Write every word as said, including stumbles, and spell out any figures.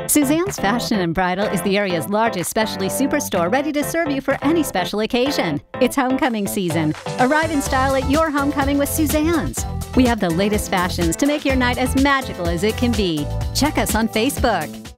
Suzanne's Fashion and Bridal is the area's largest specialty superstore, ready to serve you for any special occasion. It's homecoming season. Arrive in style at your homecoming with Suzanne's. We have the latest fashions to make your night as magical as it can be. Check us on Facebook.